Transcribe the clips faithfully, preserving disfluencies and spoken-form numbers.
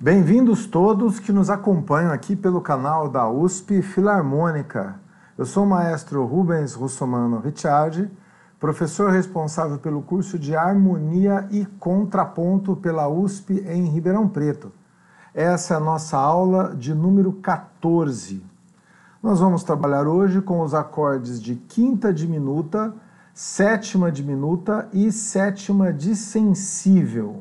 Bem-vindos todos que nos acompanham aqui pelo canal da U S P Filarmônica. Eu sou o maestro Rubens Russomano Ricciardi, professor responsável pelo curso de Harmonia e Contraponto pela U S P em Ribeirão Preto. Essa é a nossa aula de número quatorze. Nós vamos trabalhar hoje com os acordes de quinta diminuta, sétima diminuta e sétima dissensível.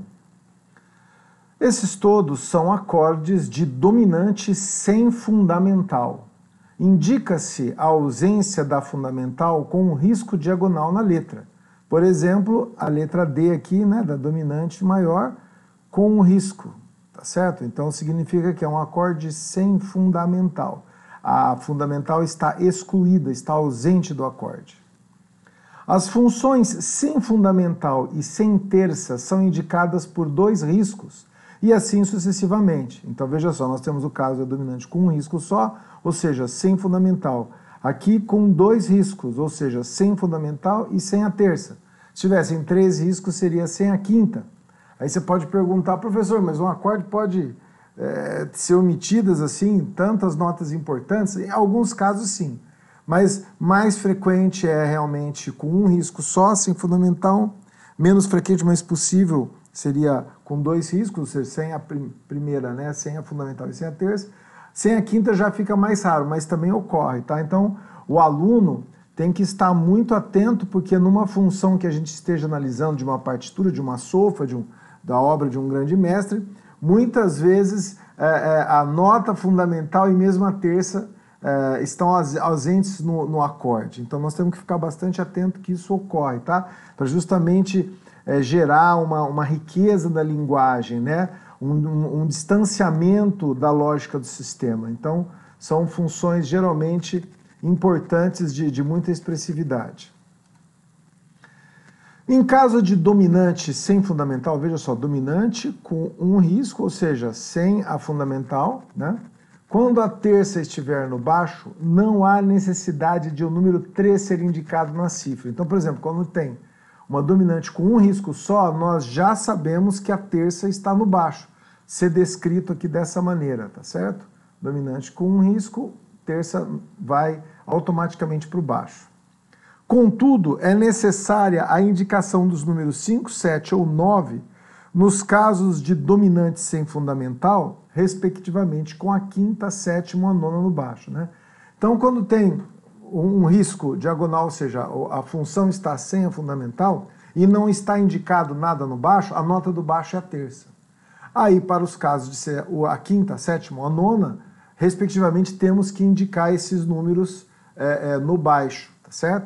Esses todos são acordes de dominante sem fundamental. Indica-se a ausência da fundamental com um risco diagonal na letra. Por exemplo, a letra D aqui, né, da dominante maior, com um risco, tá certo? Então significa que é um acorde sem fundamental. A fundamental está excluída, está ausente do acorde. As funções sem fundamental e sem terça são indicadas por dois riscos, e assim sucessivamente. Então veja só, nós temos o caso da dominante com um risco só, ou seja, sem fundamental. Aqui com dois riscos, ou seja, sem fundamental e sem a terça. Se tivessem três riscos, seria sem a quinta. Aí você pode perguntar, professor, mas um acorde pode é, ser omitidas assim, tantas notas importantes? Em alguns casos sim, mas mais frequente é realmente com um risco só, sem fundamental, menos frequente, mas possível, seria com dois riscos, ou seja, sem a prim primeira, né, sem a fundamental e sem a terça. Sem a quinta já fica mais raro, mas também ocorre, tá? Então, o aluno tem que estar muito atento, porque numa função que a gente esteja analisando de uma partitura, de uma solfa, de um, da obra de um grande mestre, muitas vezes é, é, a nota fundamental e mesmo a terça é, estão ausentes no, no acorde. Então, nós temos que ficar bastante atento que isso ocorre, tá? Para justamente É, gerar uma, uma riqueza da linguagem, né? um, um, um distanciamento da lógica do sistema. Então, são funções geralmente importantes de, de muita expressividade. Em caso de dominante sem fundamental, veja só, dominante com um risco, ou seja, sem a fundamental, né? Quando a terça estiver no baixo, não há necessidade de o número três ser indicado na cifra. Então, por exemplo, quando tem uma dominante com um risco só, nós já sabemos que a terça está no baixo. Ser descrito aqui dessa maneira, tá certo? Dominante com um risco, terça vai automaticamente para o baixo. Contudo, é necessária a indicação dos números cinco, sete ou nove nos casos de dominante sem fundamental, respectivamente com a quinta, sétima ou a nona no baixo, né? Então, quando tem um risco diagonal, ou seja, a função está sem a fundamental e não está indicado nada no baixo, a nota do baixo é a terça. Aí, para os casos de ser a quinta, a sétima ou a nona, respectivamente, temos que indicar esses números é, é, no baixo, tá certo?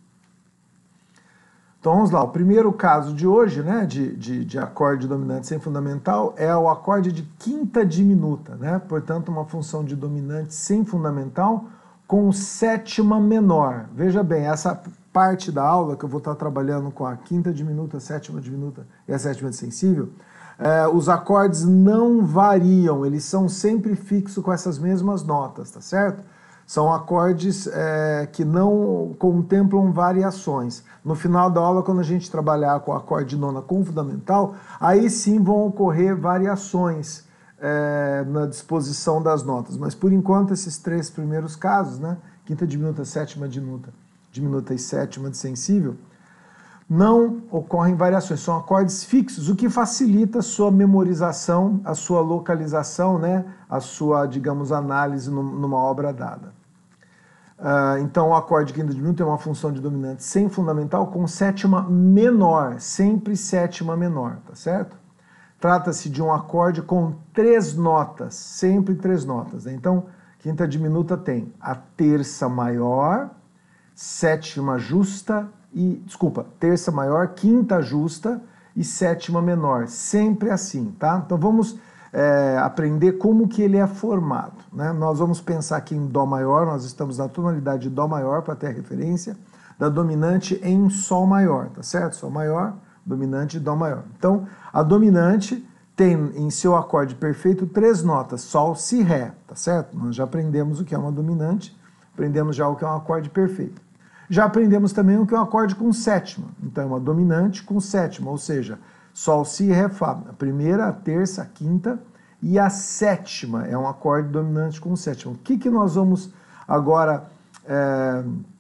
Então, vamos lá. O primeiro caso de hoje, né, de, de, de acorde dominante sem fundamental, é o acorde de quinta diminuta, né? Portanto, uma função de dominante sem fundamental com sétima menor. Veja bem, essa parte da aula que eu vou estar trabalhando com a quinta diminuta, sétima diminuta e a sétima dissensível, é, os acordes não variam, eles são sempre fixos com essas mesmas notas, tá certo? São acordes é, que não contemplam variações. No final da aula, quando a gente trabalhar com o acorde de nona com fundamental, aí sim vão ocorrer variações É, na disposição das notas, mas por enquanto esses três primeiros casos, né, quinta diminuta, sétima diminuta, diminuta e sétima dissensível, não ocorrem variações, são acordes fixos, o que facilita a sua memorização, a sua localização, né, a sua, digamos, análise numa obra dada. Uh, então o acorde quinta diminuta é uma função de dominante sem fundamental com sétima menor, sempre sétima menor, tá certo? Trata-se de um acorde com três notas, sempre três notas, né? Então, quinta diminuta tem a terça maior, sétima justa e, desculpa, terça maior, quinta justa e sétima menor, sempre assim, tá? Então vamos é, aprender como que ele é formado, né? Nós vamos pensar aqui em Dó maior, nós estamos na tonalidade de Dó maior para ter a referência da dominante em Sol maior, tá certo? Sol maior, dominante e Dó maior. Então, a dominante tem em seu acorde perfeito três notas, Sol, Si, Ré, tá certo? Nós já aprendemos o que é uma dominante, aprendemos já o que é um acorde perfeito. Já aprendemos também o que é um acorde com sétima, então é uma dominante com sétima, ou seja, Sol, Si, Ré, Fá, a primeira, a terça, a quinta e a sétima, é um acorde dominante com sétima. O que, que nós vamos agora é,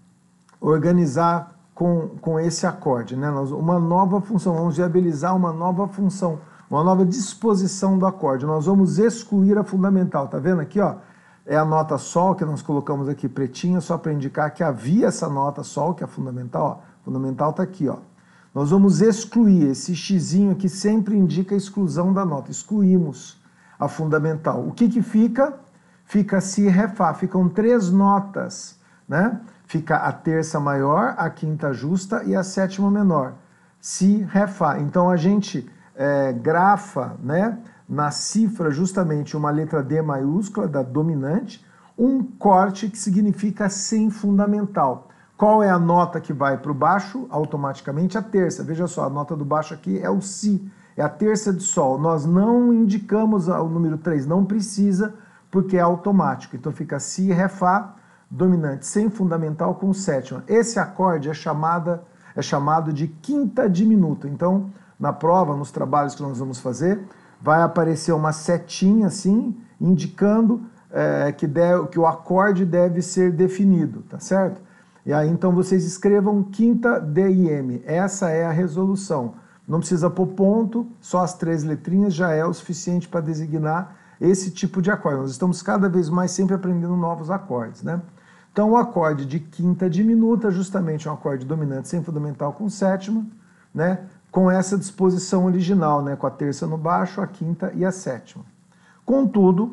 organizar com, com esse acorde, né? Nós, uma nova função, vamos viabilizar uma nova função, uma nova disposição do acorde. Nós vamos excluir a fundamental, tá vendo aqui, ó? É a nota Sol, que nós colocamos aqui pretinha, só para indicar que havia essa nota Sol, que é a fundamental, ó. Fundamental tá aqui, ó. Nós vamos excluir, esse xizinho aqui sempre indica a exclusão da nota, excluímos a fundamental. O que que fica? Fica Si, Ré, Fá, ficam três notas, né? Fica a terça maior, a quinta justa e a sétima menor. Si, Ré, Fá. Então a gente é, grafa, né, na cifra justamente uma letra D maiúscula da dominante, um corte que significa sem fundamental. Qual é a nota que vai para o baixo? Automaticamente a terça. Veja só, a nota do baixo aqui é o Si, é a terça de Sol. Nós não indicamos o número três, não precisa, porque é automático. Então fica Si, Ré, Fá, dominante sem fundamental com sétima. Esse acorde é, chamada, é chamado de quinta diminuta. Então, na prova, nos trabalhos que nós vamos fazer, vai aparecer uma setinha assim, indicando é, que, deve, que o acorde deve ser definido, tá certo? E aí, então, vocês escrevam quinta D I M. Essa é a resolução. Não precisa pôr ponto, só as três letrinhas já é o suficiente para designar esse tipo de acorde. Nós estamos cada vez mais sempre aprendendo novos acordes, né? Então, o acorde de quinta diminuta, justamente um acorde dominante sem fundamental com sétima, né? Com essa disposição original, né? Com a terça no baixo, a quinta e a sétima. Contudo,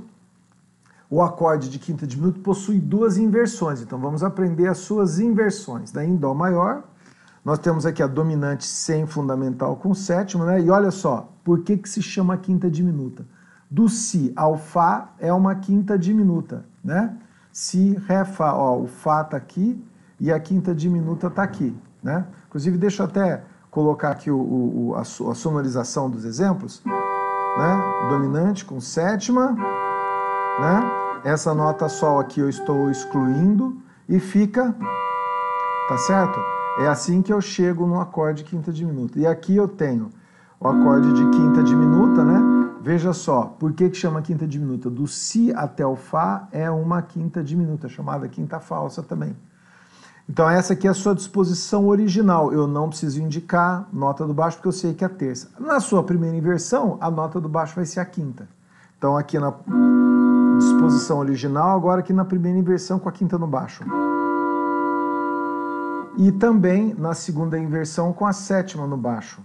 o acorde de quinta diminuta possui duas inversões, então vamos aprender as suas inversões. Daí em Dó maior, nós temos aqui a dominante sem fundamental com sétima, né? E olha só, por que que se chama quinta diminuta? Do Si ao Fá é uma quinta diminuta, né? Si, Ré, Fá, ó, o Fá tá aqui e a quinta diminuta tá aqui, né? Inclusive, deixa eu até colocar aqui o, o, a, a sonorização dos exemplos, né? Dominante com sétima, né? Essa nota Sol aqui eu estou excluindo e fica, tá certo? É assim que eu chego no acorde quinta diminuta. E aqui eu tenho o acorde de quinta diminuta, né? Veja só, por que que chama quinta diminuta? Do Si até o Fá é uma quinta diminuta, chamada quinta falsa também. Então essa aqui é a sua disposição original. Eu não preciso indicar nota do baixo porque eu sei que é a terça. Na sua primeira inversão, a nota do baixo vai ser a quinta. Então aqui na disposição original, agora aqui na primeira inversão com a quinta no baixo. E também na segunda inversão com a sétima no baixo.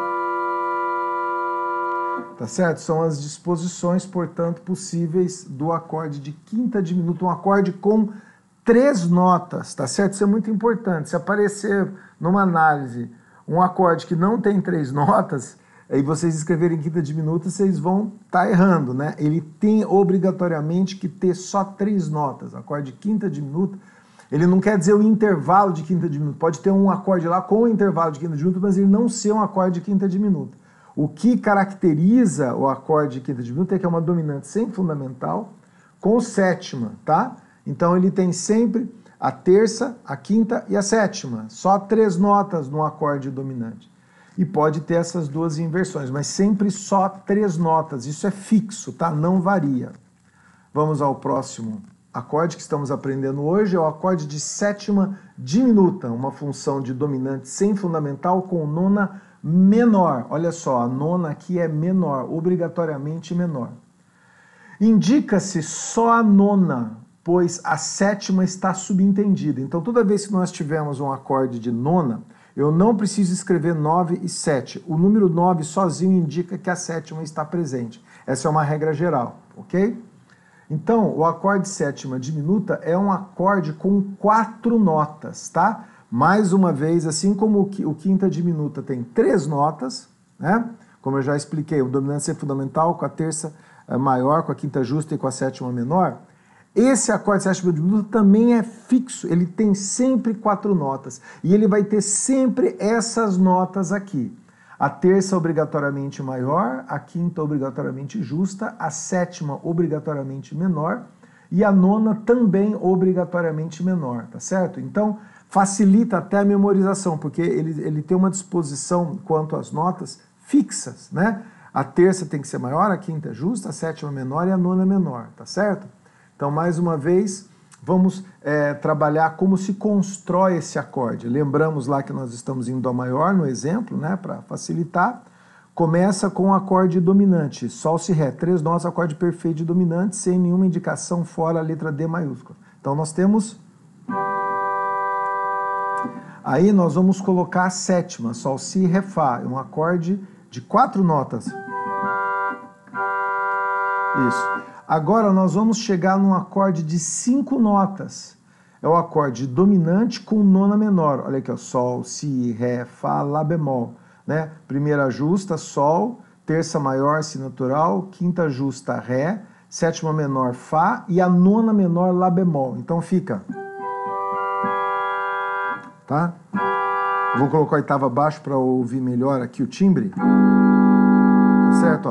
Tá certo? São as disposições, portanto, possíveis do acorde de quinta diminuta, um acorde com três notas, tá certo? Isso é muito importante. Se aparecer numa análise um acorde que não tem três notas, aí vocês escreverem quinta diminuta, vocês vão estar tá errando, né? Ele tem obrigatoriamente que ter só três notas. Acorde de quinta diminuta, ele não quer dizer o intervalo de quinta diminuta. Pode ter um acorde lá com o intervalo de quinta diminuta, mas ele não ser um acorde de quinta diminuta. O que caracteriza o acorde de quinta diminuta é que é uma dominante sem fundamental com sétima, tá? Então ele tem sempre a terça, a quinta e a sétima. Só três notas no acorde dominante. E pode ter essas duas inversões, mas sempre só três notas. Isso é fixo, tá? Não varia. Vamos ao próximo acorde que estamos aprendendo hoje. É o acorde de sétima diminuta, uma função de dominante sem fundamental com nona menor. Olha só, a nona aqui é menor, obrigatoriamente menor. Indica-se só a nona, pois a sétima está subentendida. Então, toda vez que nós tivermos um acorde de nona, eu não preciso escrever nove e sete. O número nove sozinho indica que a sétima está presente. Essa é uma regra geral, ok? Então, o acorde sétima diminuta é um acorde com quatro notas, tá? Mais uma vez, assim como o quinta diminuta tem três notas, né? Como eu já expliquei, o dominante é fundamental com a terça maior, com a quinta justa e com a sétima menor. Esse acorde sétima diminuta também é fixo, ele tem sempre quatro notas. E ele vai ter sempre essas notas aqui. A terça obrigatoriamente maior, a quinta obrigatoriamente justa, a sétima obrigatoriamente menor e a nona também obrigatoriamente menor, tá certo? Então, facilita até a memorização, porque ele, ele tem uma disposição quanto às notas fixas, né? A terça tem que ser maior, a quinta é justa, a sétima menor e a nona menor, tá certo? Então, mais uma vez, vamos é, trabalhar como se constrói esse acorde. Lembramos lá que nós estamos em Dó maior, no exemplo, né, para facilitar. Começa com o acorde dominante, Sol, Si, Ré, três notas, acorde perfeito de dominante, sem nenhuma indicação fora a letra D maiúscula. Então, nós temos... Aí nós vamos colocar a sétima, Sol, Si, Ré, Fá, um acorde de quatro notas. Isso. Agora nós vamos chegar num acorde de cinco notas. É o acorde dominante com nona menor. Olha aqui, ó, Sol, Si, Ré, Fá, Lá bemol. Né? Primeira justa, Sol, terça maior, Si natural, quinta justa, Ré, sétima menor, Fá e a nona menor, Lá bemol. Então fica... Tá? Vou colocar a oitava abaixo para ouvir melhor aqui o timbre. Tá certo? Ó.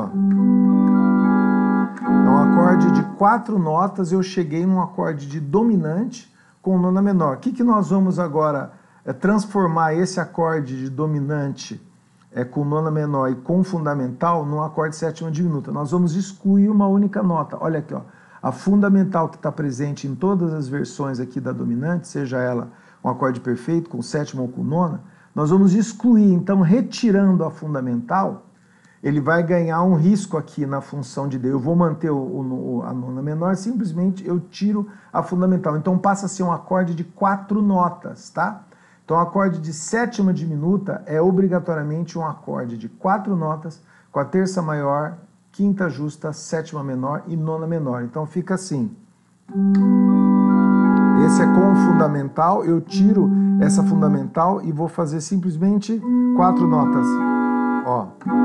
É um acorde de quatro notas, eu cheguei num acorde de dominante com nona menor. O que, que nós vamos agora é, transformar esse acorde de dominante é, com nona menor e com fundamental num acorde de sétima diminuta? Nós vamos excluir uma única nota. Olha aqui, ó. A fundamental que está presente em todas as versões aqui da dominante, seja ela um acorde perfeito, com sétima ou com nona, nós vamos excluir, então, retirando a fundamental, ele vai ganhar um risco aqui na função de D. Eu vou manter o, o, a nona menor, simplesmente eu tiro a fundamental. Então passa a ser um acorde de quatro notas, tá? Então o acorde de sétima diminuta é obrigatoriamente um acorde de quatro notas, com a terça maior, quinta justa, sétima menor e nona menor. Então fica assim... Esse é com o fundamental, eu tiro essa fundamental e vou fazer simplesmente quatro notas. Ó.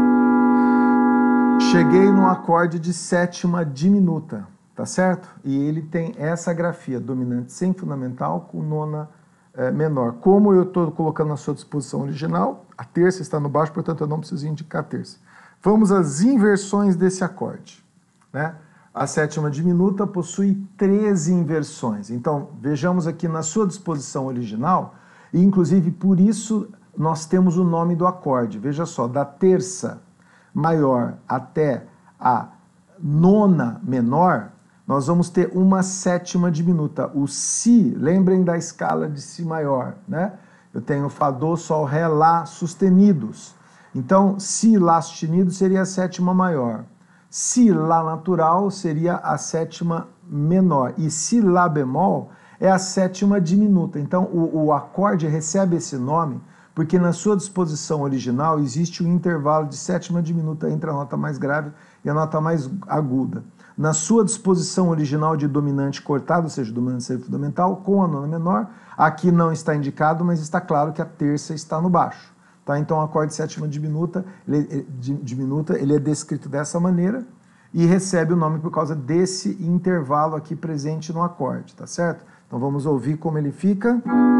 Cheguei no acorde de sétima diminuta, tá certo? E ele tem essa grafia, dominante sem fundamental com nona é, menor. Como eu estou colocando na sua disposição original, a terça está no baixo, portanto eu não preciso indicar a terça. Vamos às inversões desse acorde, né? A sétima diminuta possui treze inversões. Então, vejamos aqui na sua disposição original, e inclusive por isso nós temos o nome do acorde. Veja só, da terça maior até a nona menor, nós vamos ter uma sétima diminuta. O Si, lembrem da escala de Si maior, né? Eu tenho Fá, Dó, Sol, Ré, Lá sustenidos. Então, Si, Lá sustenido seria a sétima maior. Si, Lá natural seria a sétima menor. E Si, Lá bemol é a sétima diminuta. Então, o, o acorde recebe esse nome porque na sua disposição original existe um intervalo de sétima diminuta entre a nota mais grave e a nota mais aguda. Na sua disposição original de dominante cortado, ou seja, dominante sem fundamental, com a nona menor, aqui não está indicado, mas está claro que a terça está no baixo. Tá? Então, o acorde de sétima diminuta ele, diminuta, ele é descrito dessa maneira e recebe o nome por causa desse intervalo aqui presente no acorde, tá certo? Então, vamos ouvir como ele fica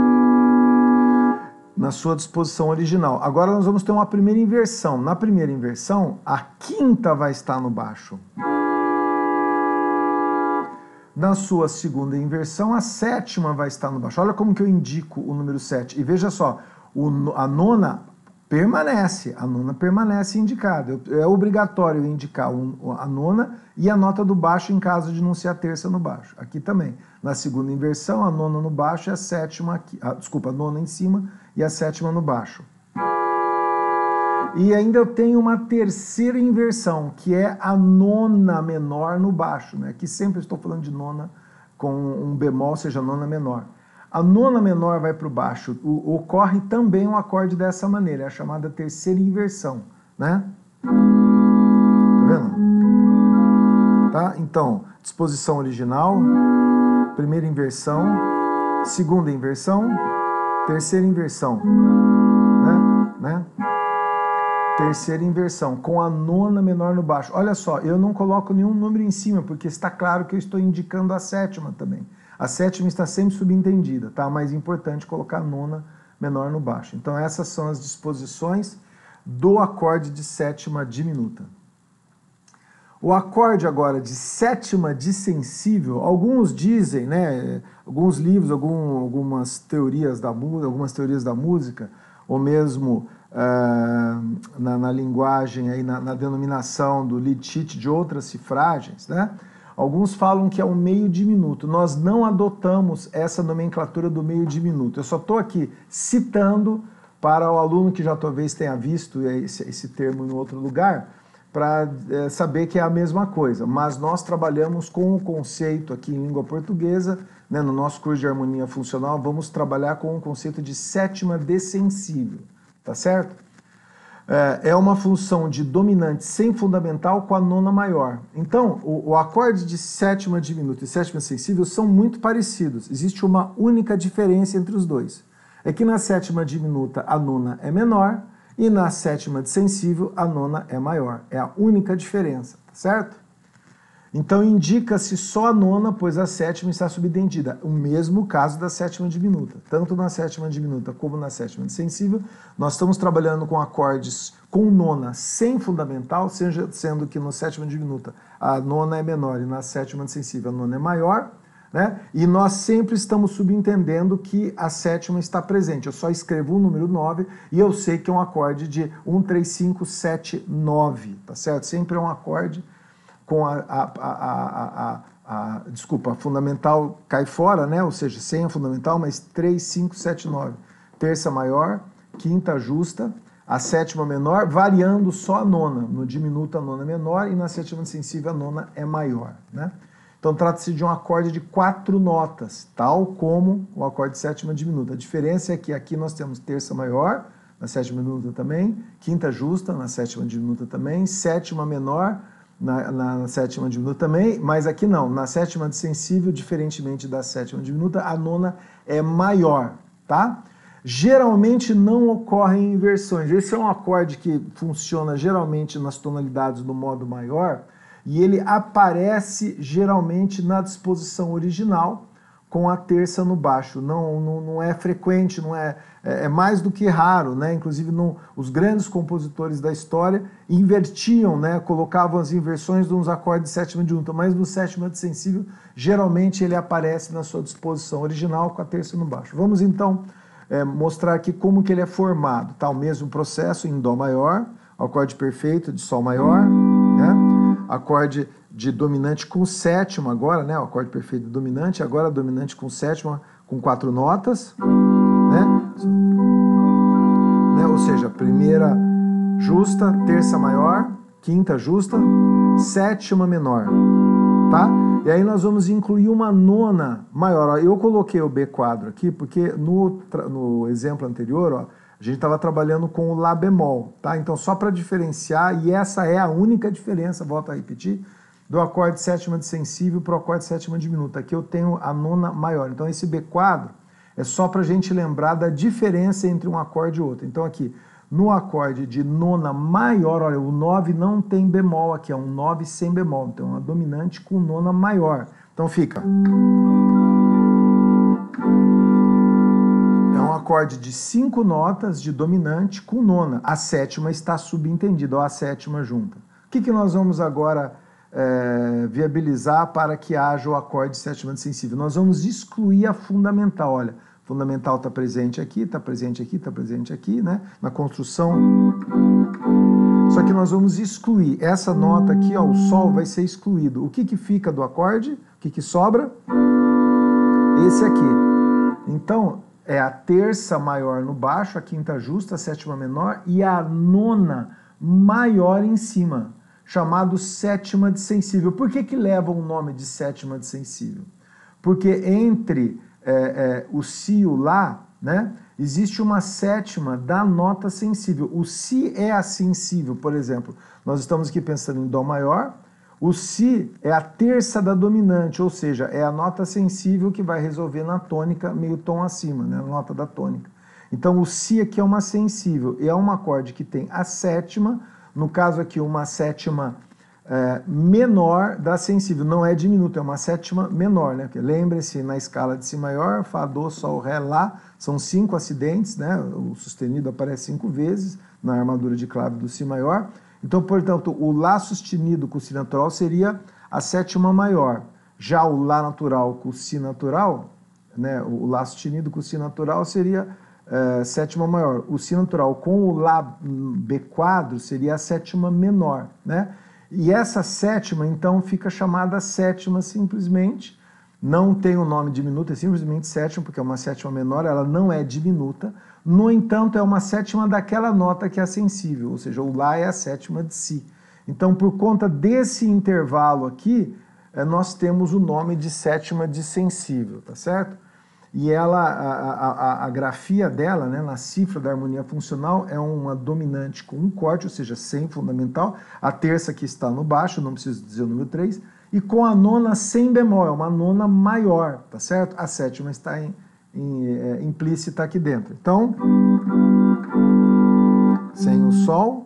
na sua disposição original. Agora, nós vamos ter uma primeira inversão. Na primeira inversão, a quinta vai estar no baixo. Na sua segunda inversão, a sétima vai estar no baixo. Olha como que eu indico o número sete. E veja só, o, a nona... permanece, a nona permanece indicada. É obrigatório indicar a nona e a nota do baixo em caso de não ser a terça no baixo. Aqui também. Na segunda inversão, a nona no baixo e a sétima aqui. Ah, desculpa, a nona em cima e a sétima no baixo. E ainda eu tenho uma terceira inversão, que é a nona menor no baixo, né? Aqui sempre estou falando de nona com um bemol, ou seja, nona menor. A nona menor vai para o baixo, o, ocorre também um acorde dessa maneira, é a chamada terceira inversão, né? Tá vendo? Tá? Então, disposição original, primeira inversão, segunda inversão, terceira inversão, né? né? Terceira inversão, com a nona menor no baixo. Olha só, eu não coloco nenhum número em cima, porque está claro que eu estou indicando a sétima também. A sétima está sempre subentendida, tá? Mas é importante colocar a nona menor no baixo. Então essas são as disposições do acorde de sétima diminuta. O acorde agora de sétima dissensível, alguns dizem, né, alguns livros, algum, algumas teorias da música, algumas teorias da música, ou mesmo uh, na, na linguagem, aí, na, na denominação do lead sheet de outras cifragens, né? Alguns falam que é um meio de minuto. Nós não adotamos essa nomenclatura do meio de minuto. Eu só estou aqui citando para o aluno que já talvez tenha visto esse, esse termo em outro lugar, para é, saber que é a mesma coisa. Mas nós trabalhamos com o conceito aqui em língua portuguesa, né, no nosso curso de harmonia funcional, vamos trabalhar com o conceito de sétima descensível, tá certo? É uma função de dominante sem fundamental com a nona maior. Então, o, o acorde de sétima diminuta e sétima sensível são muito parecidos. Existe uma única diferença entre os dois. É que na sétima diminuta a nona é menor e na sétima sensível a nona é maior. É a única diferença, tá certo? Então indica-se só a nona, pois a sétima está subentendida. O mesmo caso da sétima diminuta. Tanto na sétima diminuta como na sétima sensível, nós estamos trabalhando com acordes com nona sem fundamental, seja, sendo que na sétima diminuta a nona é menor e na sétima sensível a nona é maior, né? E nós sempre estamos subentendendo que a sétima está presente. Eu só escrevo o número nove e eu sei que é um acorde de um, três, cinco, sete, nove, tá certo? Sempre é um acorde com a, a, a, a, a, a, desculpa, a fundamental cai fora, né? Ou seja, sem a fundamental, mas três, cinco, sete, nove. Terça maior, quinta justa, a sétima menor, variando só a nona. No diminuto a nona é menor e na sétima sensível a nona é maior, né? Então trata-se de um acorde de quatro notas, tal como o acorde de sétima diminuta. A diferença é que aqui nós temos terça maior, na sétima diminuta também, quinta justa, na sétima diminuta também, sétima menor, Na, na sétima diminuta também, mas aqui não, na sétima sensível, diferentemente da sétima diminuta, a nona é maior, tá? Geralmente não ocorrem inversões. Esse é um acorde que funciona geralmente nas tonalidades do modo maior e ele aparece geralmente na disposição original com a terça no baixo. Não, não, não é frequente, não é, é, é mais do que raro, né? Inclusive no, os grandes compositores da história invertiam, né? Colocavam as inversões de uns acordes de sétima diminuta, mas no sétima sensível geralmente ele aparece na sua disposição original com a terça no baixo. Vamos então é, mostrar aqui como que ele é formado, tá? O mesmo processo em dó maior, acorde perfeito de sol maior, né? Acorde de dominante com sétima agora, né? O acorde perfeito dominante, agora dominante com sétima com quatro notas, né? né? Ou seja, primeira justa, terça maior, quinta justa, sétima menor, tá? E aí nós vamos incluir uma nona maior. Ó, eu coloquei o B quadro aqui porque no, no exemplo anterior, ó, a gente estava trabalhando com o Lá bemol, tá? Então só para diferenciar, e essa é a única diferença, volto a repetir, do acorde sétima de sensível para o acorde sétima diminuta. Aqui eu tenho a nona maior. Então esse B quadro é só para a gente lembrar da diferença entre um acorde e outro. Então aqui, no acorde de nona maior, olha, o nove não tem bemol aqui, é um nove sem bemol. Então é uma dominante com nona maior. Então fica... É um acorde de cinco notas de dominante com nona. A sétima está subentendida, ó, a sétima junta. O que, que nós vamos agora... É, viabilizar para que haja o acorde sétima de sensível? Nós vamos excluir a fundamental. Olha, fundamental está presente aqui, está presente aqui, está presente aqui, né? Na construção. Só que nós vamos excluir essa nota aqui, ó, o sol vai ser excluído. O que que fica do acorde? O que que sobra? Esse aqui. Então, é a terça maior no baixo, a quinta justa, a sétima menor e a nona maior em cima, chamado sétima de sensível. Por que que leva o nome de sétima de sensível? Porque entre é, é, o si e o lá, né, existe uma sétima da nota sensível. O si é a sensível, por exemplo. Nós estamos aqui pensando em dó maior. O si é a terça da dominante, ou seja, é a nota sensível que vai resolver na tônica meio tom acima, né, a nota da tônica. Então o si aqui é uma sensível e é um acorde que tem a sétima, no caso aqui, uma sétima é, menor da sensível. Não é diminuta, é uma sétima menor, né? Lembre-se, na escala de si maior, fá, dó, sol, ré, lá, são cinco acidentes, né? O sustenido aparece cinco vezes na armadura de clave do si maior. Então, portanto, o lá sustenido com o si natural seria a sétima maior. Já o lá natural com o si natural, né? O lá sustenido com o si natural seria uh, sétima maior. O si natural com o Lá B quadro seria a sétima menor, né? E essa sétima, então, fica chamada sétima simplesmente, não tem o nome diminuto, é simplesmente sétima, porque é uma sétima menor, ela não é diminuta. No entanto, é uma sétima daquela nota que é sensível, ou seja, o Lá é a sétima de Si. Então, por conta desse intervalo aqui, nós temos o nome de sétima dissensível, tá certo? E ela, a, a, a grafia dela, né, na cifra da harmonia funcional, é uma dominante com um corte, ou seja, sem fundamental, a terça que está no baixo, não preciso dizer o número três, e com a nona sem bemol, é uma nona maior, tá certo? A sétima está em, em, é, implícita aqui dentro. Então, sem o Sol,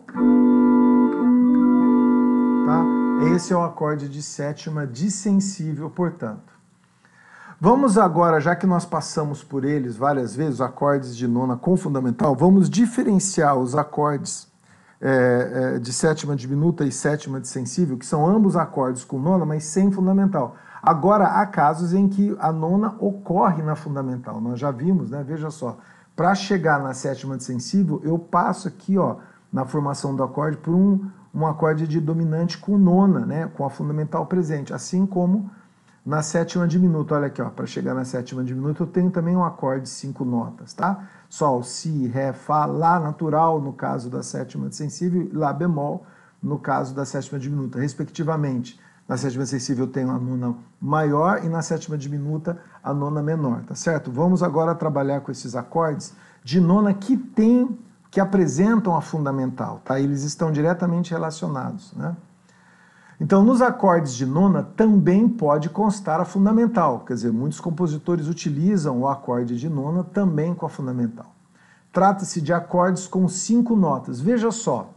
tá? Esse é o acorde de sétima dissensível, portanto. Vamos agora, já que nós passamos por eles várias vezes, os acordes de nona com fundamental, vamos diferenciar os acordes é, é, de sétima diminuta e sétima dissensível, que são ambos acordes com nona, mas sem fundamental. Agora, há casos em que a nona ocorre na fundamental. Nós já vimos, né? Veja só, para chegar na sétima dissensível, eu passo aqui, ó, na formação do acorde, por um, um acorde de dominante com nona, né? Com a fundamental presente, assim como na sétima diminuta. Olha aqui, ó, para chegar na sétima diminuta eu tenho também um acorde de cinco notas, tá? Sol, Si, Ré, Fá, Lá natural no caso da sétima dissensível e Lá bemol no caso da sétima diminuta, respectivamente. Na sétima dissensível eu tenho a nona maior e na sétima diminuta a nona menor, tá certo? Vamos agora trabalhar com esses acordes de nona que tem, que apresentam a fundamental, tá? Eles estão diretamente relacionados, né? Então, nos acordes de nona também pode constar a fundamental, quer dizer, muitos compositores utilizam o acorde de nona também com a fundamental. Trata-se de acordes com cinco notas. Veja só,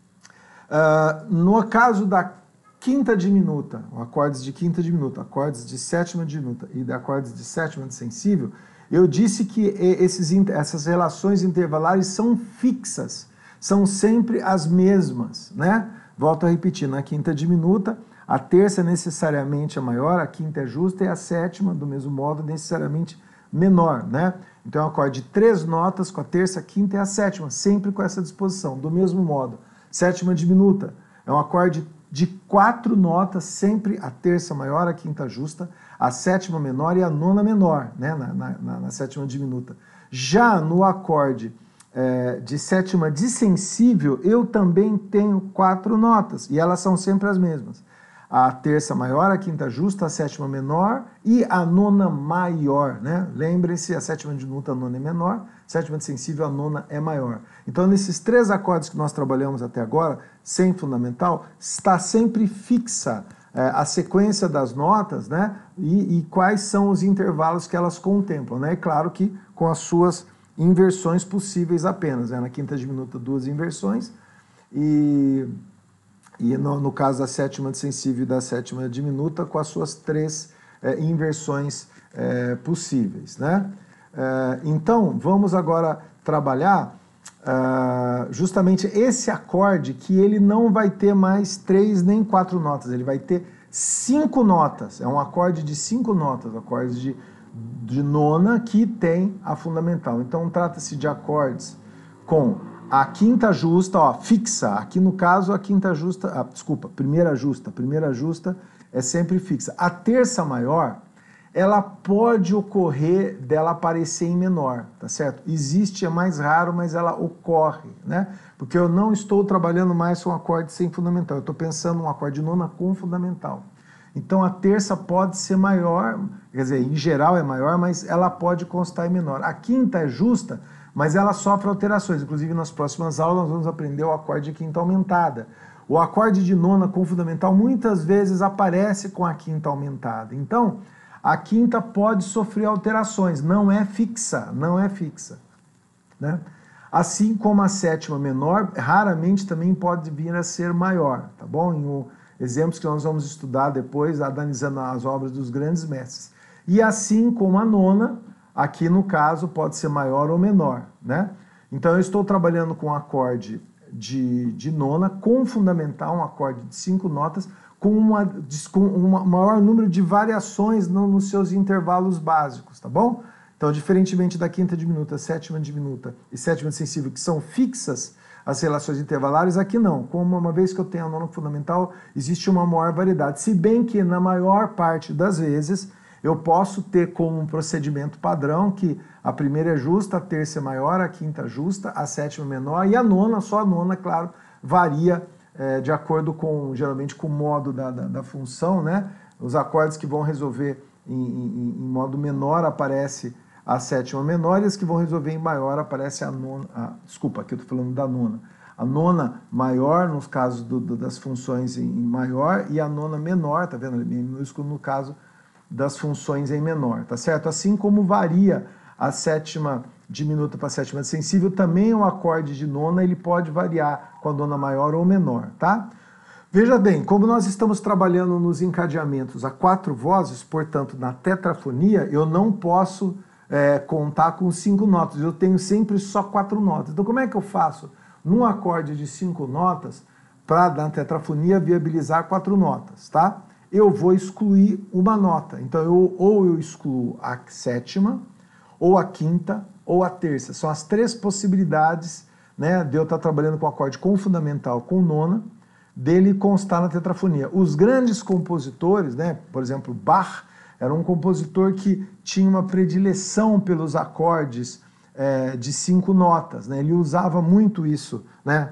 uh, no caso da quinta diminuta, acordes de quinta diminuta, acordes de sétima diminuta e de acordes de sétima dissensível, eu disse que esses, essas relações intervalares são fixas, são sempre as mesmas, né? Volto a repetir, na quinta diminuta, a terça necessariamente é maior, a quinta é justa e a sétima, do mesmo modo, necessariamente menor, né? Então é um acorde de três notas com a terça, a quinta e a sétima, sempre com essa disposição, do mesmo modo. Sétima diminuta é um acorde de quatro notas, sempre a terça maior, a quinta justa, a sétima menor e a nona menor, né? na, na, na sétima diminuta. Já no acorde É, de sétima dissensível, eu também tenho quatro notas, e elas são sempre as mesmas. A terça maior, a quinta justa, a sétima menor e a nona maior, né? Lembrem-se, a sétima diminuta, a nona é menor, a sétima dissensível, a nona é maior. Então, nesses três acordes que nós trabalhamos até agora, sem fundamental, está sempre fixa é, a sequência das notas, né? E, e quais são os intervalos que elas contemplam, né? E claro que com as suas inversões possíveis apenas, né? Na quinta diminuta, duas inversões, e, e no, no caso da sétima dissensível e da sétima diminuta, com as suas três é, inversões é, possíveis, né? É, então, vamos agora trabalhar é, justamente esse acorde que ele não vai ter mais três nem quatro notas, ele vai ter cinco notas, é um acorde de cinco notas, acorde de de nona que tem a fundamental. Então, trata-se de acordes com a quinta justa, ó, fixa. Aqui no caso, a quinta justa, ah, desculpa, primeira justa. Primeira justa é sempre fixa. A terça maior, ela pode ocorrer dela aparecer em menor, tá certo? Existe, é mais raro, mas ela ocorre, né? Porque eu não estou trabalhando mais com acorde sem fundamental. Eu estou pensando um acorde de nona com fundamental. Então, a terça pode ser maior, quer dizer, em geral é maior, mas ela pode constar em menor. A quinta é justa, mas ela sofre alterações. Inclusive, nas próximas aulas, nós vamos aprender o acorde de quinta aumentada. O acorde de nona com fundamental muitas vezes aparece com a quinta aumentada. Então, a quinta pode sofrer alterações, não é fixa, não é fixa, né? Assim como a sétima menor, raramente também pode vir a ser maior, tá bom? Em o exemplos que nós vamos estudar depois, analisando as obras dos grandes mestres. E assim como a nona, aqui no caso pode ser maior ou menor, né? Então eu estou trabalhando com um acorde de, de nona, com fundamental, um acorde de cinco notas, com, uma, com um maior número de variações no, nos seus intervalos básicos, tá bom? Então, diferentemente da quinta diminuta, sétima diminuta e sétima sensível, que são fixas as relações intervalares, aqui não. Como uma vez que eu tenho a nona fundamental, existe uma maior variedade. Se bem que, na maior parte das vezes, eu posso ter como um procedimento padrão que a primeira é justa, a terça é maior, a quinta é justa, a sétima é menor e a nona, só a nona, claro, varia é, de acordo com, geralmente, com o modo da, da, da função, né? Os acordes que vão resolver em, em, em modo menor aparece a sétima menor e as que vão resolver em maior aparece a nona, a, desculpa, aqui eu estou falando da nona. A nona maior, nos casos do, do, das funções em, em maior, e a nona menor, tá vendo? Minúsculo no caso das funções em menor, tá certo? Assim como varia a sétima diminuta para a sétima sensível, também o acorde de nona ele pode variar com a nona maior ou menor, tá? Veja bem, como nós estamos trabalhando nos encadeamentos a quatro vozes, portanto, na tetrafonia, eu não posso é, contar com cinco notas, eu tenho sempre só quatro notas. Então, como é que eu faço num acorde de cinco notas para, na tetrafonia, viabilizar quatro notas, tá? Eu vou excluir uma nota. Então, eu, ou eu excluo a sétima, ou a quinta, ou a terça. São as três possibilidades, né, de eu estar trabalhando com acorde com fundamental, com nona, dele constar na tetrafonia. Os grandes compositores, né, por exemplo, Bach, era um compositor que tinha uma predileção pelos acordes é, de cinco notas, né? Ele usava muito isso, né?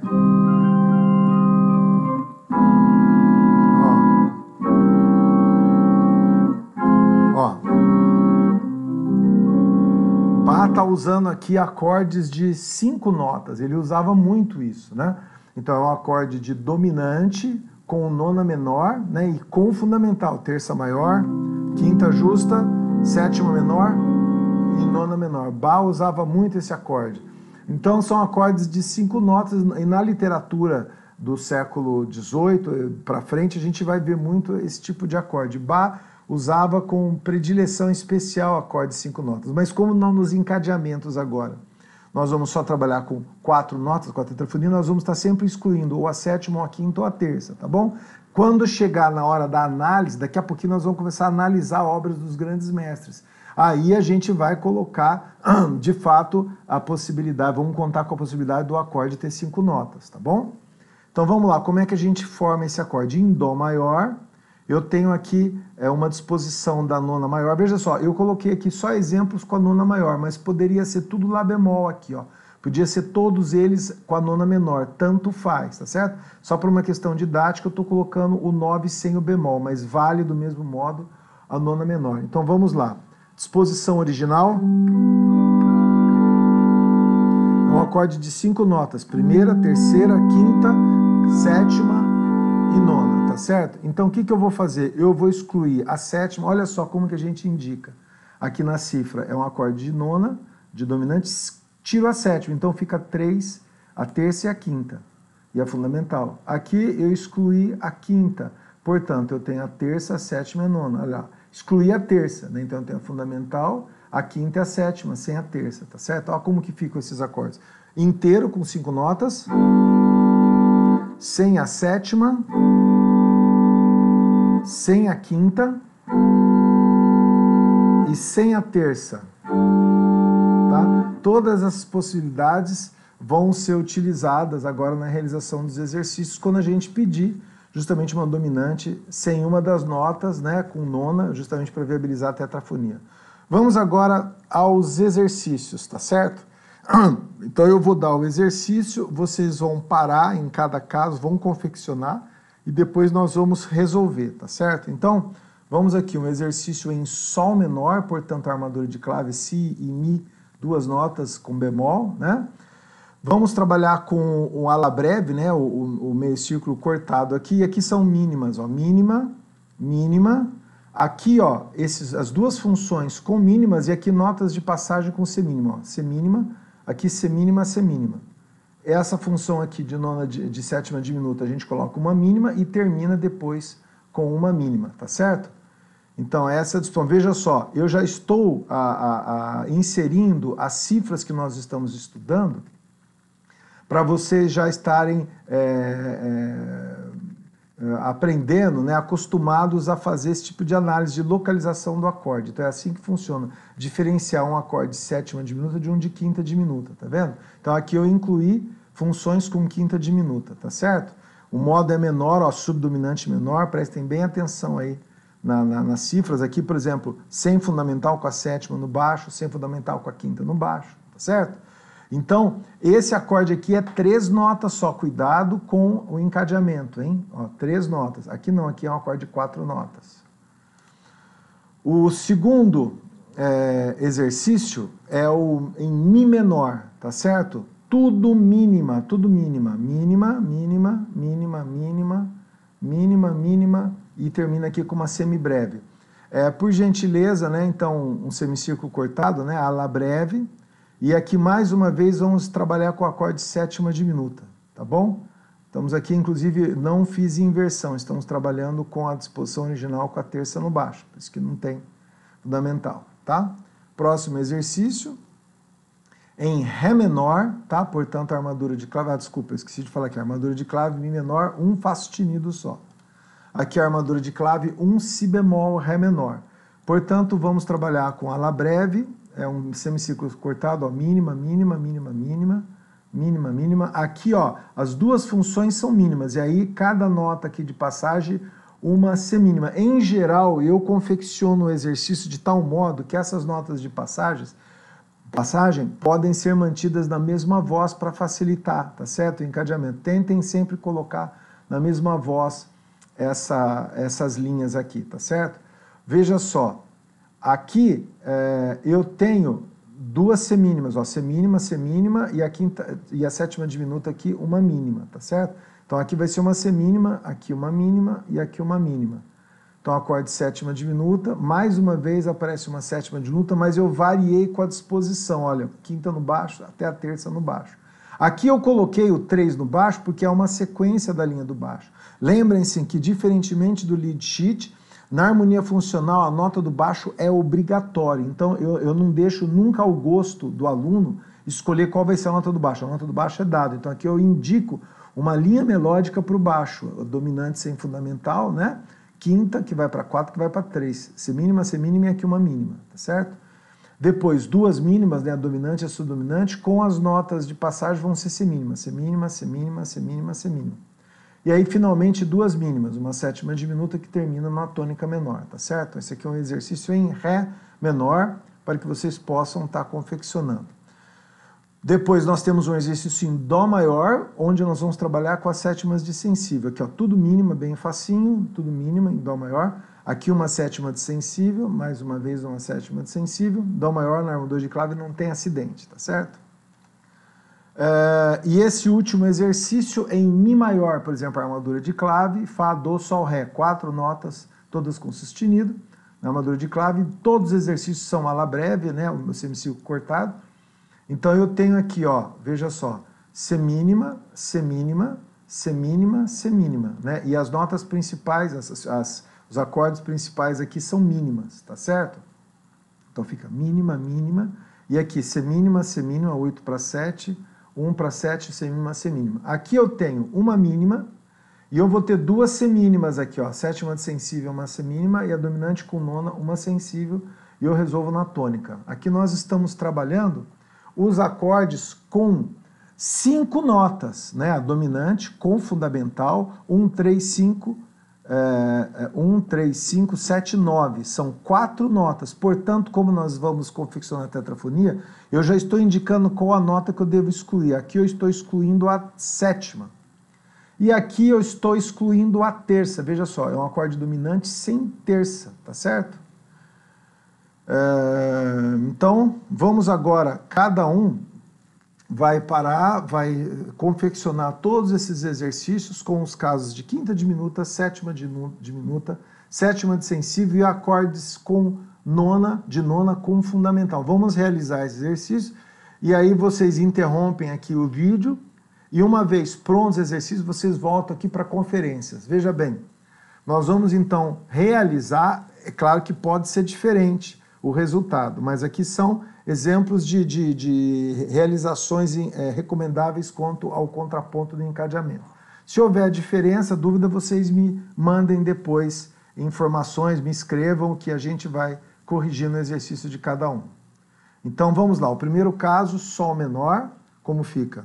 Bach está usando aqui acordes de cinco notas, ele usava muito isso, né? Então é um acorde de dominante com nona menor, né? E com fundamental, terça maior, quinta justa, sétima menor e nona menor. Bach usava muito esse acorde. Então são acordes de cinco notas, e na literatura do século dezoito para frente a gente vai ver muito esse tipo de acorde. Bach usava com predileção especial acorde de cinco notas, mas como não nos encadeamentos agora, nós vamos só trabalhar com quatro notas, com a tetrafonia, nós vamos estar sempre excluindo ou a sétima, ou a quinta, ou a terça, tá bom? Quando chegar na hora da análise, daqui a pouquinho nós vamos começar a analisar obras dos grandes mestres. Aí a gente vai colocar, de fato, a possibilidade, vamos contar com a possibilidade do acorde ter cinco notas, tá bom? Então vamos lá, como é que a gente forma esse acorde? Em Dó maior, eu tenho aqui é, uma disposição da nona maior. Veja só, eu coloquei aqui só exemplos com a nona maior, mas poderia ser tudo Lá bemol aqui, ó. Podia ser todos eles com a nona menor, tanto faz, tá certo? Só por uma questão didática eu estou colocando o nove sem o bemol, mas vale do mesmo modo a nona menor. Então vamos lá. Disposição original. É um acorde de cinco notas. Primeira, terceira, quinta, sétima e nona, tá certo? Então o que, que eu vou fazer? Eu vou excluir a sétima. Olha só como que a gente indica. Aqui na cifra é um acorde de nona, de dominante, tiro a sétima, então fica três, a terça e a quinta, e a fundamental. Aqui eu excluí a quinta, portanto eu tenho a terça, a sétima e a nona. Olha lá, excluí a terça, né? Então eu tenho a fundamental, a quinta e a sétima, sem a terça, tá certo? Olha como que ficam esses acordes. Inteiro com cinco notas, sem a sétima, sem a quinta e sem a terça. Tá? Todas as possibilidades vão ser utilizadas agora na realização dos exercícios quando a gente pedir justamente uma dominante sem uma das notas, né, com nona, justamente para viabilizar a tetrafonia. Vamos agora aos exercícios, tá certo? Então eu vou dar o exercício, vocês vão parar em cada caso, vão confeccionar e depois nós vamos resolver, tá certo? Então, vamos aqui, um exercício em Sol menor, portanto a armadura de clave Si e Mi, duas notas com bemol, né? Vamos trabalhar com o ala breve, né? O, o, o meio círculo cortado aqui, e aqui são mínimas, ó, mínima, mínima. Aqui, ó, esses, as duas funções com mínimas e aqui notas de passagem com semínima, ó, semínima, aqui semínima, semínima. Essa função aqui de nona de, de sétima diminuta, a gente coloca uma mínima e termina depois com uma mínima, tá certo? Então, essa é a disposição. Veja só, eu já estou a, a, a, inserindo as cifras que nós estamos estudando para vocês já estarem é, é, aprendendo, né, acostumados a fazer esse tipo de análise de localização do acorde. Então é assim que funciona, diferenciar um acorde de sétima diminuta de um de quinta diminuta, tá vendo? Então aqui eu incluí funções com quinta diminuta, tá certo? O modo é menor, ó, subdominante menor, prestem bem atenção aí na, na, nas cifras. Aqui, por exemplo, sem fundamental com a sétima no baixo, sem fundamental com a quinta no baixo, tá certo? Então, esse acorde aqui é três notas só, cuidado com o encadeamento, hein? Ó, três notas. Aqui não, aqui é um acorde de quatro notas. O segundo é, exercício é o em Mi menor, tá certo? Tudo mínima, tudo mínima. Mínima, mínima, mínima, mínima, mínima, mínima e termina aqui com uma semibreve. É, por gentileza, né? Então, um semicírculo cortado, né? A lá breve. E aqui, mais uma vez, vamos trabalhar com o acorde sétima diminuta, tá bom? Estamos aqui, inclusive, não fiz inversão, estamos trabalhando com a disposição original com a terça no baixo, por isso que não tem fundamental, tá? Próximo exercício, em Ré menor, tá? Portanto, a armadura de clave, ah, desculpa, eu esqueci de falar aqui, a armadura de clave, Mi menor, um Fá sustenido só. Aqui a armadura de clave, um Si bemol, Ré menor. Portanto, vamos trabalhar com a Lá breve, é um semicírculo cortado, ó, mínima, mínima, mínima, mínima, mínima, mínima. Aqui, ó, as duas funções são mínimas, e aí cada nota aqui de passagem, uma semínima. Em geral, eu confecciono o exercício de tal modo que essas notas de passagens, passagem podem ser mantidas na mesma voz para facilitar, tá certo? O encadeamento. Tentem sempre colocar na mesma voz essa, essas linhas aqui, tá certo? Veja só. Aqui é, eu tenho duas semínimas, ó, semínima, semínima e a, quinta, e a sétima diminuta aqui uma mínima, tá certo? Então aqui vai ser uma semínima, aqui uma mínima e aqui uma mínima. Então acorde sétima diminuta, mais uma vez aparece uma sétima diminuta, mas eu variei com a disposição, olha, quinta no baixo até a terça no baixo. Aqui eu coloquei o três no baixo porque é uma sequência da linha do baixo. Lembrem-se que, diferentemente do lead sheet, na harmonia funcional, a nota do baixo é obrigatória. Então, eu, eu não deixo nunca ao gosto do aluno escolher qual vai ser a nota do baixo. A nota do baixo é dada. Então, aqui eu indico uma linha melódica para o baixo. Dominante sem fundamental, né? Quinta, que vai para quatro, que vai para três. Semínima, semínima e aqui uma mínima, tá certo? Depois, duas mínimas, né? A dominante e a subdominante, com as notas de passagem vão ser semínima. Semínima, semínima, semínima, semínima. E aí, finalmente, duas mínimas, uma sétima diminuta que termina na tônica menor, tá certo? Esse aqui é um exercício em Ré menor, para que vocês possam estar confeccionando. Depois nós temos um exercício em Dó maior, onde nós vamos trabalhar com as sétimas de sensível. Aqui, ó, tudo mínima, bem facinho, tudo mínima em Dó maior. Aqui uma sétima de sensível, mais uma vez uma sétima de sensível. Dó maior na armadura de clave não tem acidente, tá certo? Uh, e esse último exercício em Mi maior, por exemplo, a armadura de clave, Fá, Dó, Sol, Ré, quatro notas, todas com sustenido, na armadura de clave, todos os exercícios são a Lá breve, né, o semicírculo cortado. Então eu tenho aqui, ó, veja só, semínima, semínima, semínima, semínima, né, e as notas principais, as, as, os acordes principais aqui são mínimas, tá certo? Então fica mínima, mínima, e aqui semínima, semínima, oito para sete, um para sete, semínima, semínima. Aqui eu tenho uma mínima e eu vou ter duas semínimas aqui, ó. Sétima de sensível, uma semínima, e a dominante com nona, uma sensível, e eu resolvo na tônica. Aqui nós estamos trabalhando os acordes com cinco notas, né? A dominante com fundamental, um, três, cinco, é, um, três, cinco, sete, nove. São quatro notas. Portanto, como nós vamos confeccionar a tetrafonia, eu já estou indicando qual a nota que eu devo excluir. Aqui eu estou excluindo a sétima. E aqui eu estou excluindo a terça. Veja só, é um acorde dominante sem terça, tá certo? É, então, vamos agora, cada um vai parar, vai confeccionar todos esses exercícios com os casos de quinta diminuta, sétima diminuta, sétima de sensível e acordes com nona, de nona com fundamental. Vamos realizar esse exercício e aí vocês interrompem aqui o vídeo e uma vez prontos os exercícios, vocês voltam aqui para conferências. Veja bem, nós vamos então realizar, é claro que pode ser diferente o resultado, mas aqui são exemplos de, de, de realizações é, recomendáveis quanto ao contraponto do encadeamento. Se houver diferença, dúvida, vocês me mandem depois informações, me escrevam que a gente vai corrigir no exercício de cada um. Então vamos lá, o primeiro caso, Sol menor, como fica?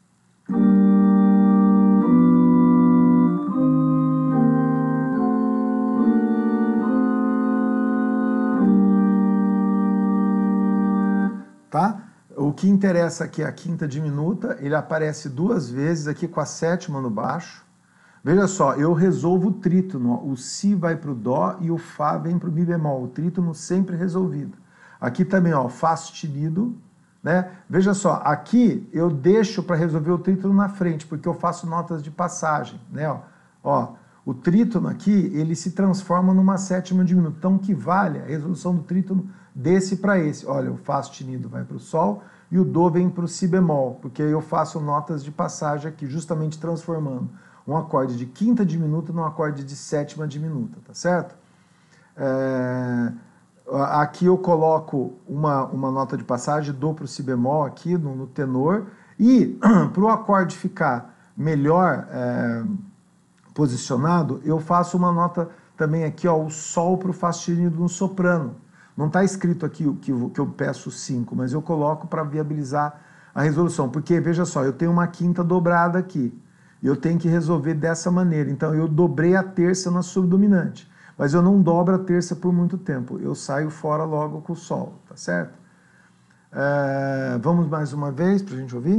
Tá? O que interessa aqui é a quinta diminuta, ele aparece duas vezes aqui com a sétima no baixo. Veja só, eu resolvo o trítono, o Si vai para o Dó e o Fá vem para o Mi bemol, o trítono sempre resolvido. Aqui também, ó, Fá sustenido, né? Veja só, aqui eu deixo para resolver o trítono na frente, porque eu faço notas de passagem, né? Ó, ó, o trítono aqui, ele se transforma numa sétima diminuta, então o que vale a resolução do trítono desse para esse. Olha, o Fá sustenido vai para o Sol e o Dó vem para o Si bemol, porque eu faço notas de passagem aqui, justamente transformando um acorde de quinta diminuta num acorde de sétima diminuta, tá certo? É... Aqui eu coloco uma, uma nota de passagem, Dó para o Si bemol aqui no, no tenor, e para o acorde ficar melhor é, posicionado, eu faço uma nota também aqui, ó, o Sol para o Fá sustenido no soprano. Não está escrito aqui que eu, que eu peço cinco, mas eu coloco para viabilizar a resolução, porque, veja só, eu tenho uma quinta dobrada aqui, eu tenho que resolver dessa maneira, então eu dobrei a terça na subdominante, mas eu não dobro a terça por muito tempo, eu saio fora logo com o Sol, tá certo? É, vamos mais uma vez para a gente ouvir?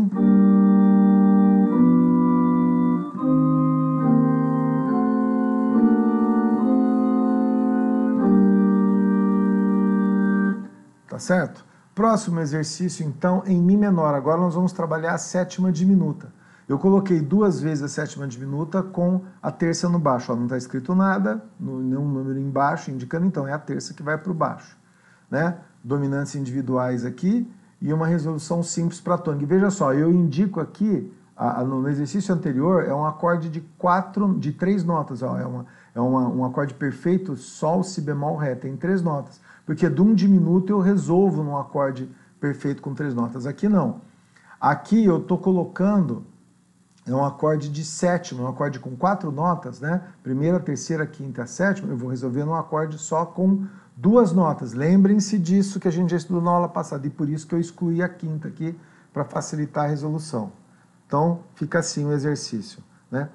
Tá certo? Próximo exercício, então, em Mi menor. Agora nós vamos trabalhar a sétima diminuta. Eu coloquei duas vezes a sétima diminuta com a terça no baixo. Ó, não está escrito nada, nenhum número embaixo, indicando, então, é a terça que vai para o baixo. Né? Dominantes individuais aqui e uma resolução simples para tônica. E veja só, eu indico aqui, a, a, no exercício anterior, é um acorde de quatro, de três notas. Ó, é uma, é uma, um acorde perfeito, Sol, Si bemol, Ré, tem três notas. Porque de um diminuto eu resolvo num acorde perfeito com três notas. Aqui não. Aqui eu estou colocando, é um acorde de sétima, um acorde com quatro notas, né? Primeira, terceira, quinta, sétima, eu vou resolver num acorde só com duas notas. Lembrem-se disso que a gente já estudou na aula passada, e por isso que eu excluí a quinta aqui, para facilitar a resolução. Então, fica assim o exercício, né?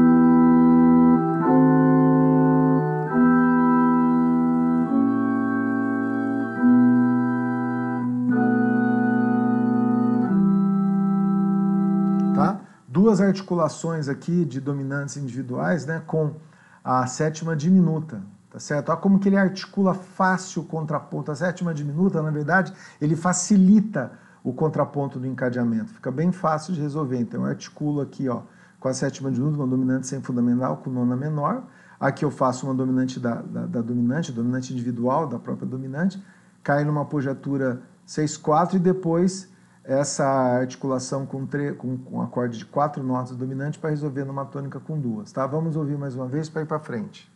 Duas articulações aqui de dominantes individuais, né, com a sétima diminuta, tá certo? Olha como que ele articula fácil o contraponto. A sétima diminuta, na verdade, ele facilita o contraponto do encadeamento. Fica bem fácil de resolver. Então, eu articulo aqui, ó, com a sétima diminuta, uma dominante sem fundamental com nona menor. Aqui eu faço uma dominante da, da, da dominante, dominante individual da própria dominante, cai numa apogiatura seis quatro e depois essa articulação com, tre com, com um acorde de quatro notas dominante para resolver numa tônica com duas, tá? Vamos ouvir mais uma vez para ir para frente.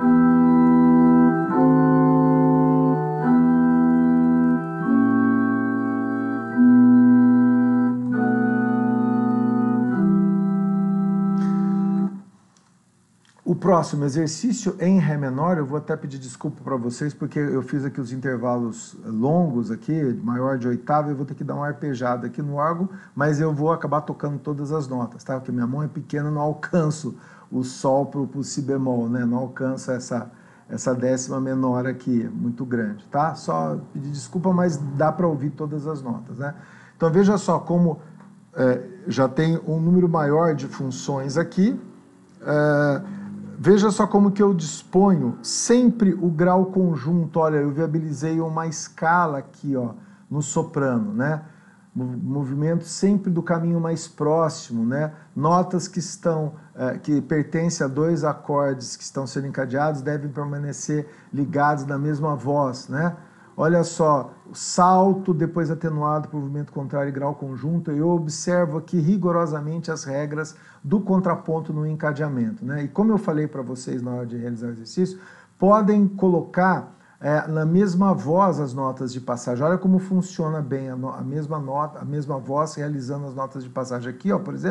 O próximo exercício em Ré menor, eu vou até pedir desculpa para vocês, porque eu fiz aqui os intervalos longos aqui, maior de oitava, eu vou ter que dar uma arpejada aqui no órgão, mas eu vou acabar tocando todas as notas, tá? Porque minha mão é pequena, não alcanço o Sol para o Si bemol, né? Não alcanço essa, essa décima menor aqui, é muito grande, tá? Só pedir desculpa, mas dá para ouvir todas as notas, né? Então veja só como é, já tem um número maior de funções aqui, é, veja só como que eu disponho sempre o grau conjunto. Olha, eu viabilizei uma escala aqui, ó, no soprano, né? Movimento sempre do caminho mais próximo, né? Notas que estão, eh, que pertencem a dois acordes que estão sendo encadeados devem permanecer ligados na mesma voz, né? Olha só, salto depois atenuado por movimento contrário e grau conjunto. Eu observo aqui rigorosamente as regras do contraponto no encadeamento, né? E como eu falei para vocês na hora de realizar o exercício, podem colocar é, na mesma voz as notas de passagem. Olha como funciona bem a, no, a mesma nota, a mesma voz realizando as notas de passagem aqui, ó, por exemplo.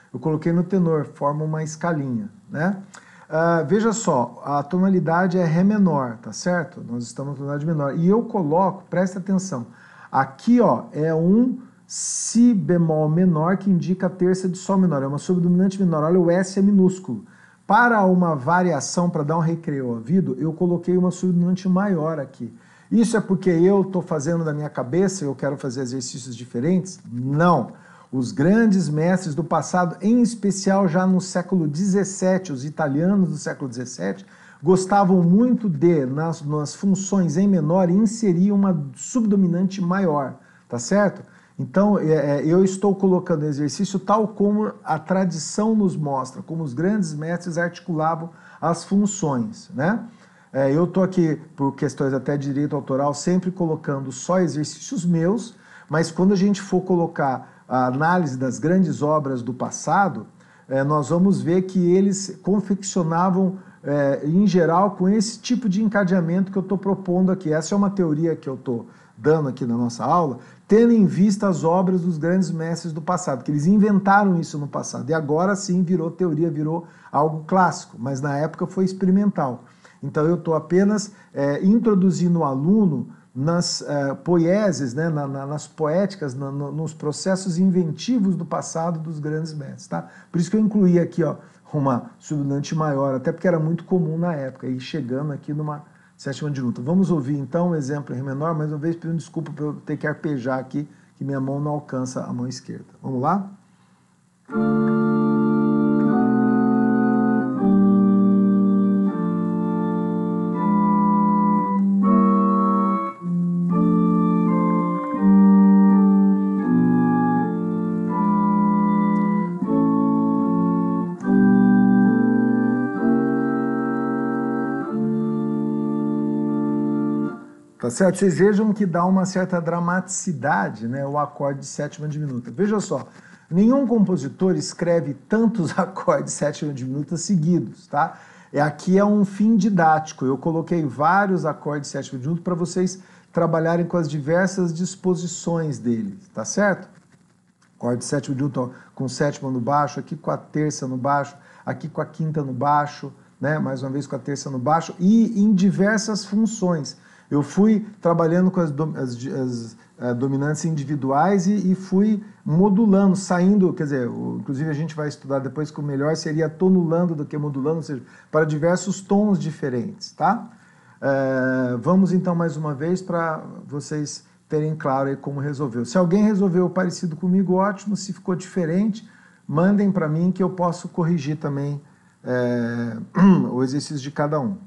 Eu coloquei no tenor, forma uma escalinha, né? Uh, veja só, a tonalidade é Ré menor, tá certo? Nós estamos na tonalidade menor. E eu coloco, presta atenção, aqui ó, é um Si bemol menor que indica a terça de Sol menor, é uma subdominante menor, olha o S é minúsculo. Para uma variação, para dar um recreio ao ouvido, eu coloquei uma subdominante maior aqui. Isso é porque eu estou fazendo da minha cabeça, eu quero fazer exercícios diferentes? Não. Os grandes mestres do passado, em especial já no século dezessete, os italianos do século dezessete, gostavam muito de, nas, nas funções em menor, inserir uma subdominante maior, tá certo? Então, é, eu estou colocando exercício tal como a tradição nos mostra, como os grandes mestres articulavam as funções, né? É, eu estou aqui, por questões até de direito autoral, sempre colocando só exercícios meus, mas quando a gente for colocar a análise das grandes obras do passado, é, nós vamos ver que eles confeccionavam, é, em geral, com esse tipo de encadeamento que eu estou propondo aqui. Essa é uma teoria que eu estou dando aqui na nossa aula, tendo em vista as obras dos grandes mestres do passado, que eles inventaram isso no passado, e agora sim virou teoria, virou algo clássico, mas na época foi experimental. Então eu estou apenas é, introduzindo o aluno nas é, poieses, né, na, na, nas poéticas, na, no, nos processos inventivos do passado dos grandes mestres. Tá? Por isso que eu incluí aqui ó, uma subdominante maior, até porque era muito comum na época, e chegando aqui numa sétima diminuta. Vamos ouvir então um exemplo em Ré menor, mais uma vez pedindo desculpa por eu ter que arpejar aqui, que minha mão não alcança a mão esquerda. Vamos lá? Tá certo? Vocês vejam que dá uma certa dramaticidade, né, o acorde de sétima diminuta. Veja só, nenhum compositor escreve tantos acordes de sétima diminuta seguidos, tá? Aqui é um fim didático, eu coloquei vários acordes de sétima diminuta para vocês trabalharem com as diversas disposições dele, tá certo? Acorde de sétima diminuta com sétima no baixo, aqui com a terça no baixo, aqui com a quinta no baixo, né, mais uma vez com a terça no baixo, e em diversas funções. Eu fui trabalhando com as, as, as uh, dominantes individuais e, e fui modulando, saindo, quer dizer, o, inclusive a gente vai estudar depois que o melhor seria tonulando do que modulando, ou seja, para diversos tons diferentes, tá? Uh, vamos então mais uma vez para vocês terem claro aí como resolveu. Se alguém resolveu parecido comigo, ótimo. Se ficou diferente, mandem para mim que eu posso corrigir também uh, o exercício de cada um.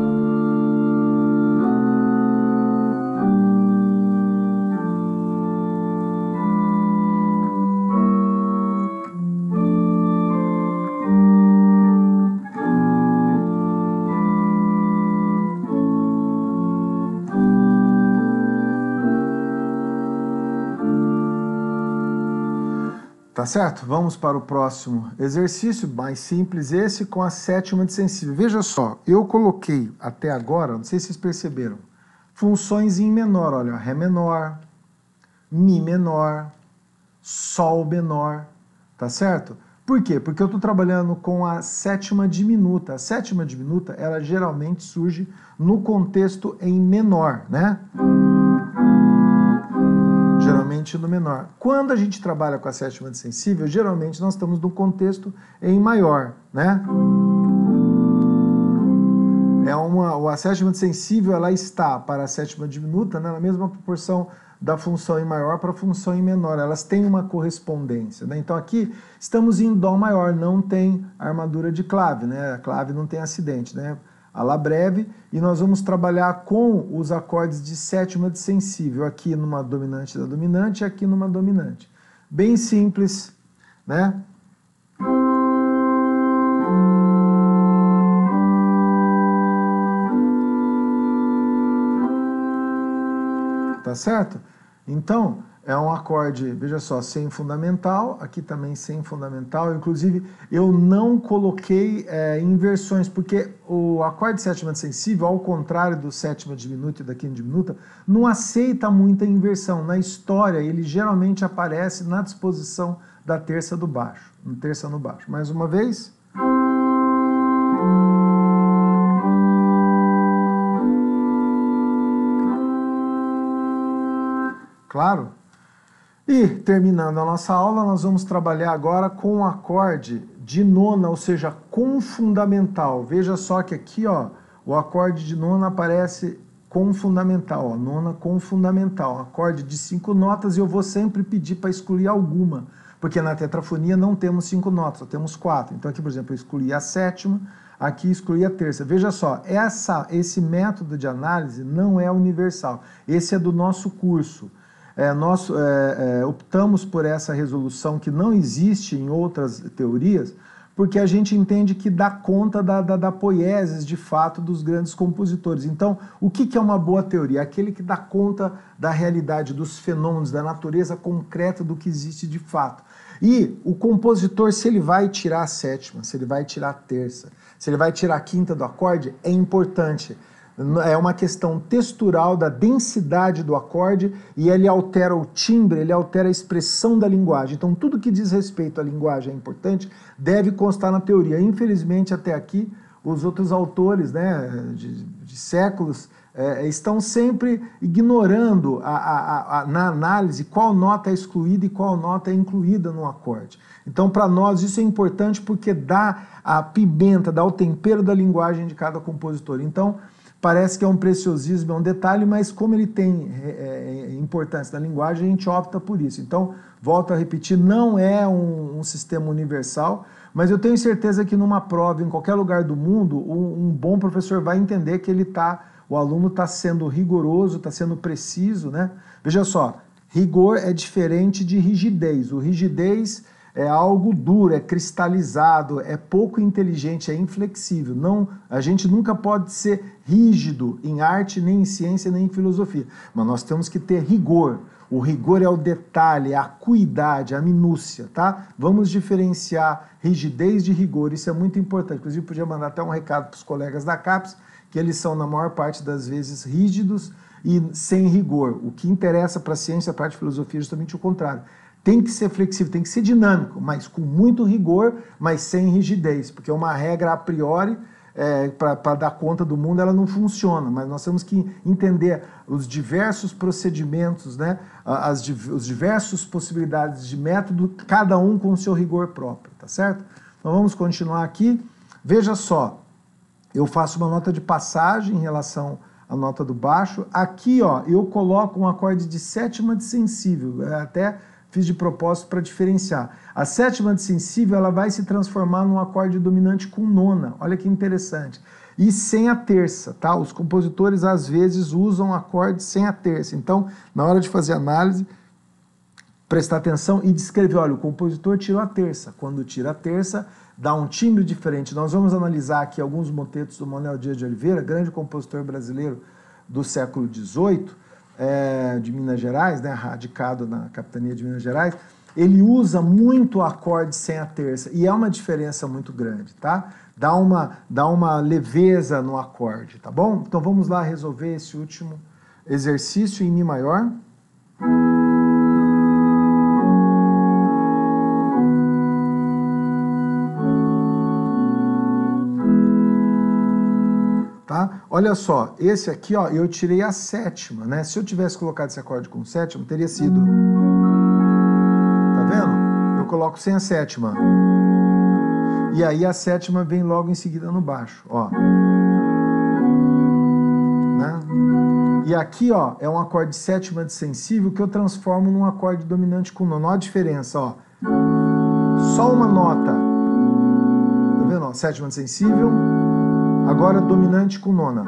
Tá certo? Vamos para o próximo exercício, mais simples esse, com a sétima de sensível. Veja só, eu coloquei até agora, não sei se vocês perceberam, funções em menor, olha, Ré menor, Mi menor, Sol menor, tá certo? Por quê? Porque eu estou trabalhando com a sétima diminuta. A sétima diminuta, ela geralmente surge no contexto em menor, né? Geralmente no menor. Quando a gente trabalha com a sétima de sensível, geralmente nós estamos no contexto em maior, né? É uma, a sétima de sensível, ela está para a sétima diminuta, né, na mesma proporção da função em maior para a função em menor. Elas têm uma correspondência, né? Então aqui estamos em Dó maior, não tem armadura de clave, né? A clave não tem acidente, né? A Lá breve, e nós vamos trabalhar com os acordes de sétima de sensível, aqui numa dominante da dominante e aqui numa dominante. Bem simples, né? Tá certo? Então, é um acorde, veja só, sem fundamental, aqui também sem fundamental. Inclusive, eu não coloquei é, inversões, porque o acorde de sétima de sensível, ao contrário do sétima diminuta e da quinta diminuta, não aceita muita inversão. Na história, ele geralmente aparece na disposição da terça do baixo, no terça no baixo. Mais uma vez. Claro? E, terminando a nossa aula, nós vamos trabalhar agora com o acorde de nona, ou seja, com fundamental. Veja só que aqui, ó, o acorde de nona aparece com fundamental, ó, nona com fundamental, acorde de cinco notas, e eu vou sempre pedir para excluir alguma, porque na tetrafonia não temos cinco notas, só temos quatro. Então aqui, por exemplo, eu excluí a sétima, aqui excluí a terça. Veja só, essa, esse método de análise não é universal, esse é do nosso curso. É, nós é, é, optamos por essa resolução que não existe em outras teorias, porque a gente entende que dá conta da, da, da poiesis, de fato, dos grandes compositores. Então, o que, que é uma boa teoria? Aquele que dá conta da realidade, dos fenômenos, da natureza concreta do que existe de fato. E o compositor, se ele vai tirar a sétima, se ele vai tirar a terça, se ele vai tirar a quinta do acorde, é importante. É uma questão textural da densidade do acorde, e ele altera o timbre, ele altera a expressão da linguagem. Então, tudo que diz respeito à linguagem é importante, deve constar na teoria. Infelizmente, até aqui, os outros autores, né, de, de séculos é, estão sempre ignorando a, a, a, na análise qual nota é excluída e qual nota é incluída no acorde. Então, para nós, isso é importante porque dá a pimenta, dá o tempero da linguagem de cada compositor. Então, parece que é um preciosismo, é um detalhe, mas como ele tem é, é, importância na linguagem, a gente opta por isso. Então, volto a repetir, não é um, um sistema universal, mas eu tenho certeza que numa prova, em qualquer lugar do mundo, um, um bom professor vai entender que ele tá, o aluno está sendo rigoroso, está sendo preciso, né? Veja só, rigor é diferente de rigidez. O rigidez é algo duro, é cristalizado, é pouco inteligente, é inflexível. Não, a gente nunca pode ser rígido em arte, nem em ciência, nem em filosofia. Mas nós temos que ter rigor. O rigor é o detalhe, é a acuidade, a minúcia, tá? Vamos diferenciar rigidez de rigor, isso é muito importante. Inclusive, podia mandar até um recado para os colegas da CAPES, que eles são, na maior parte das vezes, rígidos e sem rigor. O que interessa para a ciência, para a filosofia, é justamente o contrário. Tem que ser flexível, tem que ser dinâmico, mas com muito rigor, mas sem rigidez, porque uma regra a priori, é, para dar conta do mundo, ela não funciona, mas nós temos que entender os diversos procedimentos, né, as, os diversos possibilidades de método, cada um com o seu rigor próprio, tá certo? Então vamos continuar aqui. Veja só, eu faço uma nota de passagem em relação à nota do baixo. Aqui, ó, eu coloco um acorde de sétima de sensível, é, até fiz de propósito para diferenciar. A sétima de sensível, ela vai se transformar num acorde dominante com nona. Olha que interessante. E sem a terça, tá? Os compositores, às vezes, usam acordes sem a terça. Então, na hora de fazer análise, prestar atenção e descrever. Olha, o compositor tirou a terça. Quando tira a terça, dá um timbre diferente. Nós vamos analisar aqui alguns motetos do Manuel Dias de Oliveira, grande compositor brasileiro do século dezoito, É, de Minas Gerais, né, radicado na capitania de Minas Gerais. Ele usa muito acorde sem a terça, e é uma diferença muito grande, tá? Dá uma, dá uma leveza no acorde, tá bom? Então vamos lá resolver esse último exercício em Mi maior. Tá? Olha só, esse aqui, ó, eu tirei a sétima, né? Se eu tivesse colocado esse acorde com sétima, teria sido... Tá vendo? Eu coloco sem a sétima. E aí a sétima vem logo em seguida no baixo, ó. Né? E aqui, ó, é um acorde de sétima de sensível que eu transformo num acorde dominante com nona. Olha a diferença, ó. Só uma nota. Tá vendo? Ó, sétima de sensível. Agora dominante com nona,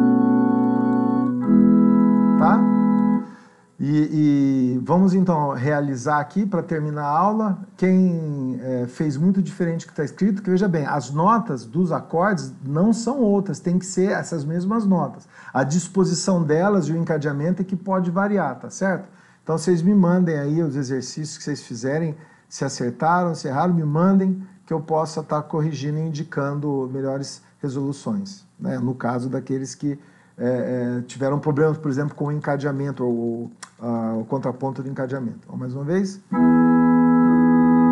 tá? E, e vamos então realizar aqui para terminar a aula. Quem é, fez muito diferente do que está escrito, que veja bem, as notas dos acordes não são outras, tem que ser essas mesmas notas. A disposição delas e o encadeamento é que pode variar, tá certo? Então vocês me mandem aí os exercícios que vocês fizerem, se acertaram, se erraram, me mandem, que eu possa estar corrigindo e indicando melhores resoluções, né? No caso daqueles que é, é, tiveram problemas, por exemplo, com o encadeamento ou a, o contraponto do encadeamento. Vamos mais uma vez.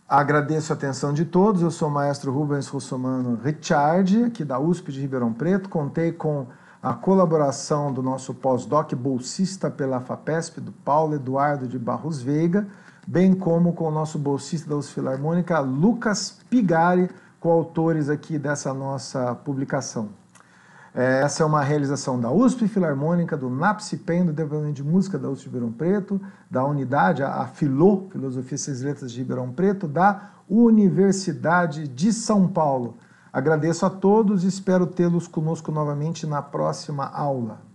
Agradeço a atenção de todos. Eu sou o maestro Rubens Russomano Richard, aqui da U S P de Ribeirão Preto. Contei com a colaboração do nosso pós-doc bolsista pela FAPESP, do Paulo Eduardo de Barros Veiga, bem como com o nosso bolsista da U S P Filarmônica, Lucas Pigari, coautores aqui dessa nossa publicação. Essa é uma realização da U S P Filarmônica, do NAPCIPEM, do Departamento de Música da U S P de Ribeirão Preto, da unidade, a Filô, Filosofia e Ciências e Letras de Ribeirão Preto, da Universidade de São Paulo. Agradeço a todos e espero tê-los conosco novamente na próxima aula.